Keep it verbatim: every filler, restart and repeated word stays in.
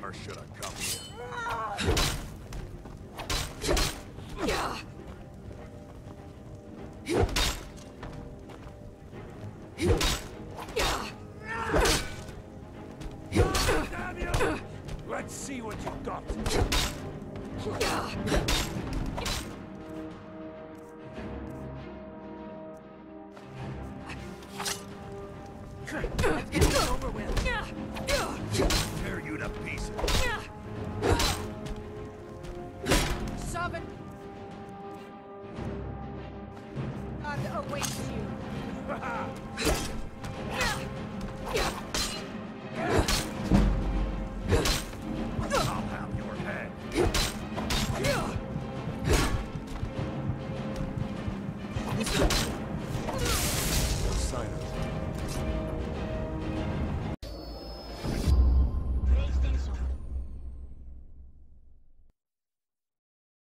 Never should have come here. Damn you! Let's see what you got. Let's get it over with. Tear you to pieces. Seven. God awaits you.